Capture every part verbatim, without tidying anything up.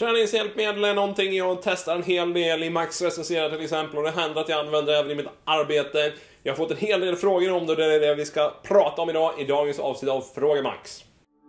Träningshjälpmedel är någonting jag testar en hel del i Max Recensera till exempel, och det händer att jag använder även i mitt arbete. Jag har fått en hel del frågor om det, och det är det vi ska prata om idag i dagens avsnitt av Fråga Max.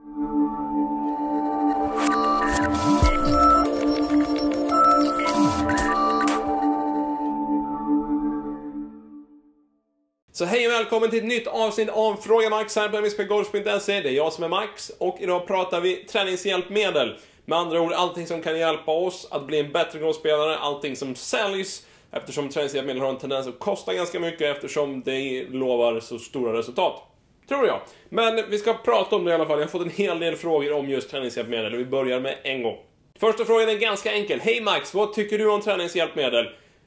Så hej och välkommen till ett nytt avsnitt av Fråga Max här på m s p golf punkt se. Det är jag som är Max, och idag pratar vi träningshjälpmedel. Med andra ord, allting som kan hjälpa oss att bli en bättre golfspelare, allting som säljs, eftersom träningshjälpmedel har en tendens att kosta ganska mycket eftersom det lovar så stora resultat. Tror jag. Men vi ska prata om det i alla fall. Jag har fått en hel del frågor om just träningshjälpmedel och vi börjar med en gång. Första frågan är ganska enkel. Hej Max, vad tycker du om träningshjälpmedel?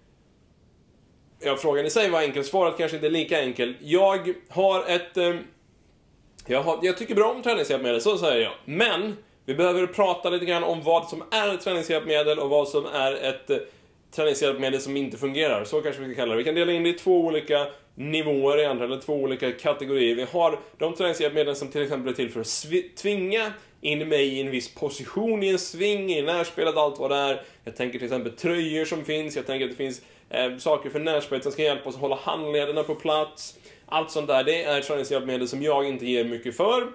Ja, frågan i sig var enkel, svaret kanske inte är lika enkel. Jag har ett... Eh, jag, har, jag tycker bra om träningshjälpmedel, så säger jag. Men vi behöver prata lite grann om vad som är ett träningshjälpmedel och vad som är ett eh, träningshjälpmedel som inte fungerar. Så kanske vi kan kalla det. Vi kan dela in det i två olika nivåer egentligen, eller två olika kategorier. Vi har de träningshjälpmedel som till exempel är till för att tvinga in mig i en viss position i en sving, i närspelet, allt vad det är. Jag tänker till exempel tröjor som finns. Jag tänker att det finns eh, saker för närspelet som ska hjälpa oss att hålla handlederna på plats. Allt sånt där, det är träningshjälpmedel som jag inte ger mycket för.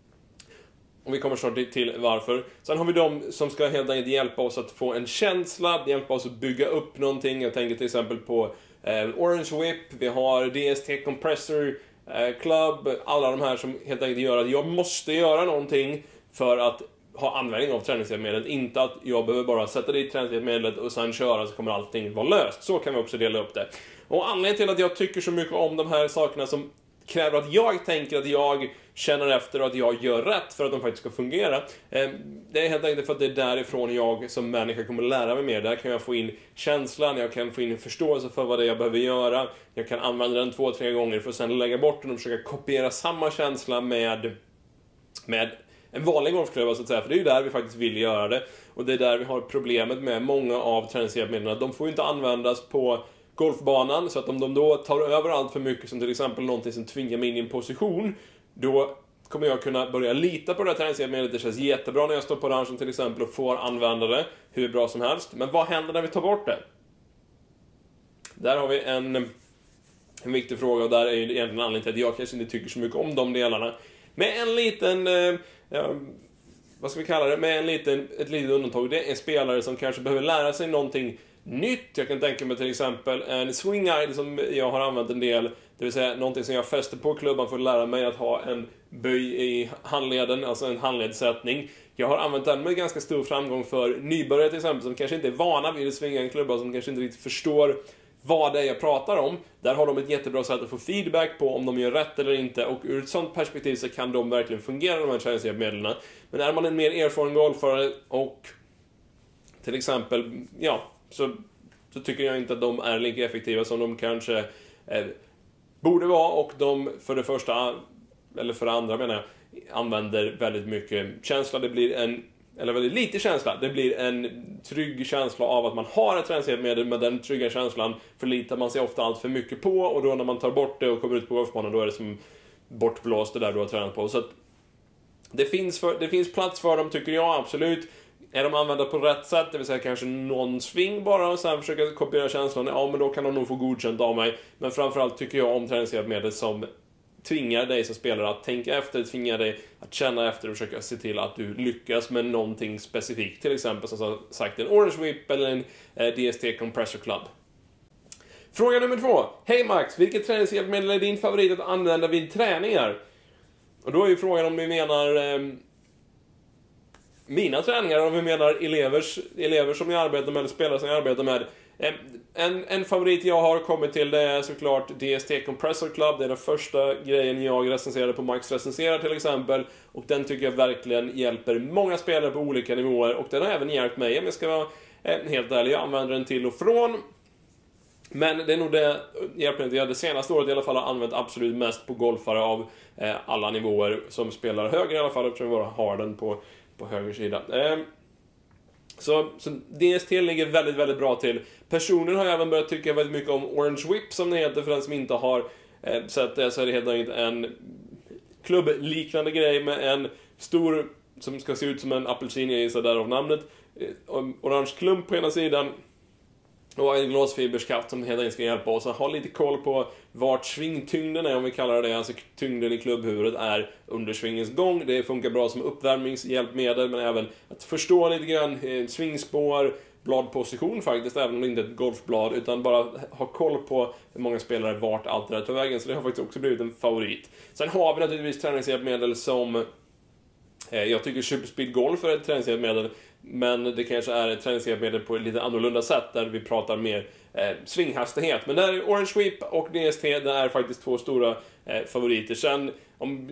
Och vi kommer snart till varför. Sen har vi de som ska helt enkelt hjälpa oss att få en känsla, hjälpa oss att bygga upp någonting. Jag tänker till exempel på eh, Orange Whip, vi har D S T Compressor eh, Club, alla de här som helt enkelt gör att jag måste göra någonting för att ha användning av träningshjälpmedlet. Inte att jag behöver bara sätta dit träningshjälpmedlet och sen köra så kommer allting vara löst. Så kan vi också dela upp det. Och anledningen till att jag tycker så mycket om de här sakerna som kräver att jag tänker att jag känner efter och att jag gör rätt för att de faktiskt ska fungera. Det är helt enkelt för att det är därifrån jag som människa kommer att lära mig mer. Där kan jag få in känslan, jag kan få in förståelse för vad det är jag behöver göra. Jag kan använda den två, tre gånger för att sen lägga bort den och försöka kopiera samma känsla med, med en vanlig golfklubba så att säga. För det är ju där vi faktiskt vill göra det. Och det är där vi har problemet med många av träningshjälpmedlen. De får ju inte användas på golfbanan, så att om de då tar över allt för mycket, som till exempel någonting som tvingar mig in i en position, då kommer jag kunna börja lita på det här träningshjälpmedlet. Det känns jättebra när jag står på ranchen till exempel och får använda det hur bra som helst. Men vad händer när vi tar bort det? Där har vi en, en viktig fråga, och där är ju egentligen anledningen till att jag kanske inte tycker så mycket om de delarna. Med en liten... Eh, ja, vad ska vi kalla det? Med en liten, ett litet undantag. Det är spelare som kanske behöver lära sig någonting nytt. Jag kan tänka mig till exempel en swing guide som jag har använt en del. Det vill säga någonting som jag fäster på klubban för att lära mig att ha en böj i handleden, alltså en handledssättning. Jag har använt den med ganska stor framgång för nybörjare till exempel som kanske inte är vana vid att svinga en klubba, som kanske inte riktigt förstår vad det är jag pratar om. Där har de ett jättebra sätt att få feedback på om de gör rätt eller inte, och ur ett sånt perspektiv så kan de verkligen fungera, de här träningshjälpmedlen. Men är man en mer erfaren golfare och till exempel, ja, så, så tycker jag inte att de är lika effektiva som de kanske eh, borde vara, och de för det första, eller för det andra menar jag, använder väldigt mycket känsla. Det blir en, eller väldigt lite känsla, det blir en trygg känsla av att man har ett träningshjälpmedel, med den trygga känslan förlitar man sig ofta allt för mycket på, och då när man tar bort det och kommer ut på golfbanan, då är det som bortblåst det där du har tränat på. Så att det finns, för, det finns plats för dem, tycker jag absolut. Är de använda på rätt sätt, det vill säga kanske någon sving bara och sen försöka kopiera känslan, ja men då kan de nog få godkänt av mig. Men framförallt tycker jag om träningshjälpmedel som tvingar dig som spelare att tänka efter, tvingar dig att känna efter och försöka se till att du lyckas med någonting specifikt. Till exempel som sagt en Orange Whip eller en eh, D S T Compressor Club. Fråga nummer två. Hej Max, vilket träningshjälpmedel är din favorit att använda vid träningar? Och då är ju frågan om vi menar eh, mina träningar, om vi menar elevers, elever som jag arbetar med eller spelare som jag arbetar med. En, en favorit jag har kommit till, det är såklart D S T Compressor Club. Det är den första grejen jag recenserade på Max Recensera till exempel. Och den tycker jag verkligen hjälper många spelare på olika nivåer. Och den har även hjälpt mig, om jag ska vara helt ärlig. Jag använder den till och från. Men det är nog det hjälpmedel jag det senaste året i alla fall har använt absolut mest på golfare av eh, alla nivåer som spelar höger i alla fall, eftersom vi bara har den på, på höger sida. Eh, Så, så D S T ligger väldigt, väldigt bra till. Personligen har jag även börjat tycka väldigt mycket om Orange Whip, som det heter. För den som inte har eh, sett det, så är det helt enkelt en klubbliknande grej med en stor som ska se ut som en apelsin, jag gissar därav namnet. Orange klump på ena sidan och en glasfiberskaft som helt enkelt ska hjälpa oss att ha lite koll på vart svingtyngden är, om vi kallar det. Alltså tyngden i klubbhuvudet är under svingens gång. Det funkar bra som uppvärmningshjälpmedel, men även att förstå lite grann eh, svingspår, bladposition faktiskt, även om det inte är ett golfblad, utan bara ha koll på hur många spelare vart allt det där tar vägen. Så det har faktiskt också blivit en favorit. Sen har vi naturligtvis träningshjälpmedel som eh, jag tycker Superspeed Golf är ett träningshjälpmedel, men det kanske är ett träningshjälpmedel på ett lite annorlunda sätt där vi pratar mer eh, svinghastighet. Men där är Orange Sweep och D S T, det är faktiskt två stora eh, favoriter. Sen om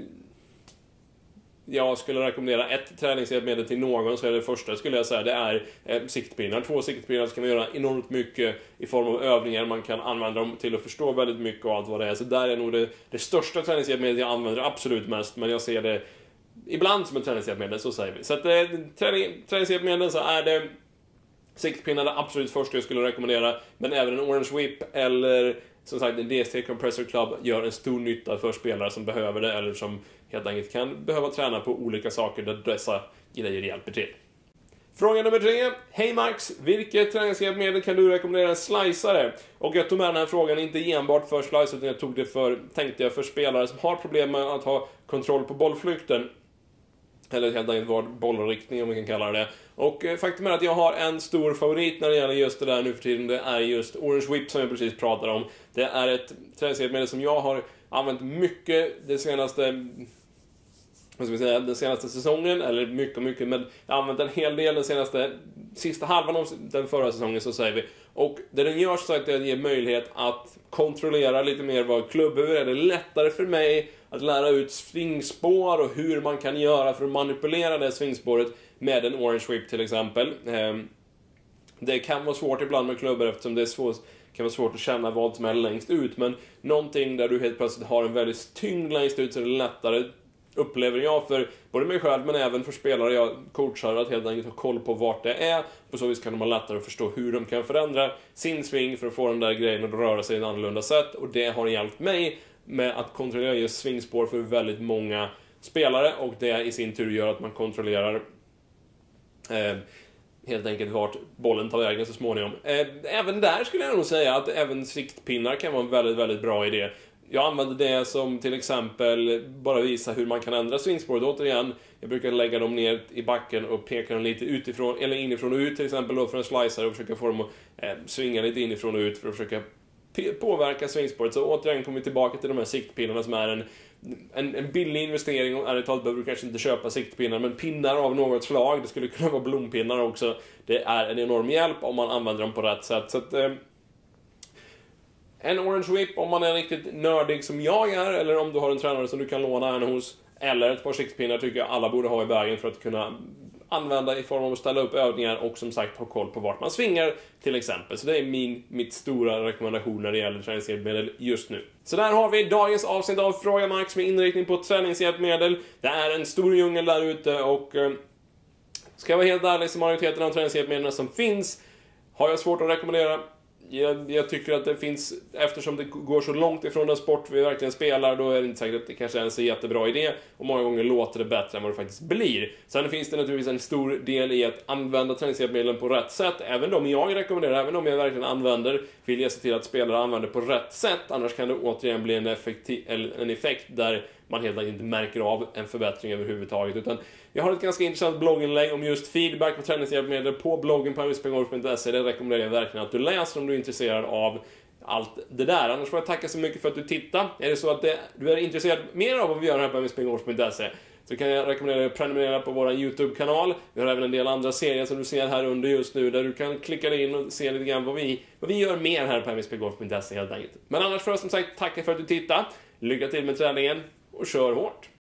jag skulle rekommendera ett träningshjälpmedel till någon, så är det första, skulle jag säga, det är eh, siktpinnar. Två siktpinnar kan man göra enormt mycket i form av övningar. Man kan använda dem till att förstå väldigt mycket och allt vad det är. Så där är nog det, det största träningshjälpmedlet jag använder absolut mest, men jag ser det ibland som ett träningshjälpmedel, så säger vi. Så att eh, träning, träningshjälpmedel, så är det siktpinnar det absolut första jag skulle rekommendera. Men även en Orange Whip eller som sagt en D S T Compressor Club gör en stor nytta för spelare som behöver det, eller som helt enkelt kan behöva träna på olika saker där dessa grejer hjälper till. Fråga nummer tre. Hej Max, vilket träningshjälpmedel kan du rekommendera en slicare? Och jag tog med den här frågan inte enbart för slicer, utan jag tog det för, tänkte jag, för spelare som har problem med att ha kontroll på bollflykten. Eller helt enkelt var bollriktning, om vi kan kalla det. Och eh, faktum är att jag har en stor favorit när det gäller just det där nu för tiden. Det är just Orange Whip som jag precis pratade om. Det är ett träningshjälpmedel som jag har använt mycket det senaste, vad ska vi säga, den senaste säsongen. Eller mycket, mycket, men jag har använt en hel del den senaste, sista halvan av den förra säsongen, så säger vi. Och det den gör så att det ger möjlighet att kontrollera lite mer vad klubbhuvud är. Det lättare för mig att lära ut svingspår och hur man kan göra för att manipulera det svingspåret med en Orange Whip till exempel. Det kan vara svårt ibland med klubbor eftersom det är svårt, kan vara svårt att känna vad som är längst ut. Men någonting där du helt plötsligt har en väldigt tyngd längst ut, så är det lättare, upplever jag, för både mig själv men även för spelare jag coachar, att helt enkelt ha koll på vart det är. På så vis kan de ha lättare att förstå hur de kan förändra sin sving för att få den där grejen att röra sig i ett annorlunda sätt. Och det har hjälpt mig med att kontrollera just svingspår för väldigt många spelare, och det i sin tur gör att man kontrollerar eh, helt enkelt vart bollen tar vägen så småningom. Eh, även där skulle jag nog säga att även siktpinnar kan vara en väldigt, väldigt bra idé. Jag använder det som till exempel bara visa hur man kan ändra svingspåret. Återigen, jag brukar lägga dem ner i backen och peka dem lite utifrån eller inifrån och ut, till exempel då för en slicer, och försöka få dem att eh, svinga lite inifrån och ut för att försöka påverka svingspåret. Så återigen kommer vi tillbaka till de här siktpinnarna som är en, en, en billig investering, och ärligt talat behöver du kanske inte köpa siktpinnar, men pinnar av något slag, det skulle kunna vara blompinnar också, det är en enorm hjälp om man använder dem på rätt sätt. Så att eh, en Orange Whip om man är riktigt nördig som jag är, eller om du har en tränare som du kan låna en hos, eller ett par siktpinnar tycker jag alla borde ha i vägen för att kunna använda i form av att ställa upp övningar och som sagt ha koll på vart man svingar till exempel. Så det är min, mitt stora rekommendation när det gäller träningshjälpmedel just nu. Så där har vi dagens avsnitt av Fråga Max med inriktning på träningshjälpmedel. Det är en stor djungel där ute, och eh, ska jag vara helt ärlig, så majoriteten av träningshjälpmedlen som finns har jag svårt att rekommendera. Jag, jag tycker att det finns, eftersom det går så långt ifrån den sport vi verkligen spelar, då är det inte säkert att det kanske ens är en jättebra idé, och många gånger låter det bättre än vad det faktiskt blir. Sen finns det naturligtvis en stor del i att använda träningshjälpmedlen på rätt sätt. Även de jag rekommenderar, även om jag verkligen använder, vill jag se till att spelare använder på rätt sätt, annars kan det återigen bli en, effektiv, en effekt där man helt enkelt inte märker av en förbättring överhuvudtaget. Utan jag har ett ganska intressant blogginlägg om just feedback på träningshjälpmedel på bloggen på m s p golf punkt se. Det rekommenderar jag verkligen att du läser om du är intresserad av allt det där. Annars får jag tacka så mycket för att du tittar. Är det så att det, du är intresserad mer av vad vi gör här på m s p golf punkt se, så kan jag rekommendera dig att prenumerera på vår YouTube-kanal. Vi har även en del andra serier som du ser här under just nu, där du kan klicka dig in och se lite grann vad vi, vad vi gör mer här på m s p golf punkt se helt enkelt. Men annars får jag som sagt tacka för att du tittar. Lycka till med träningen och kör hårt!